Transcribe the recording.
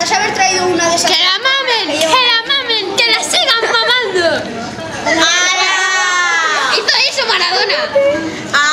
haber traído una de esas. ¡Que la mamen! ¡Que la mamen! ¡Que la sigan mamando! ¡Hala! ¡Hizo eso Maradona!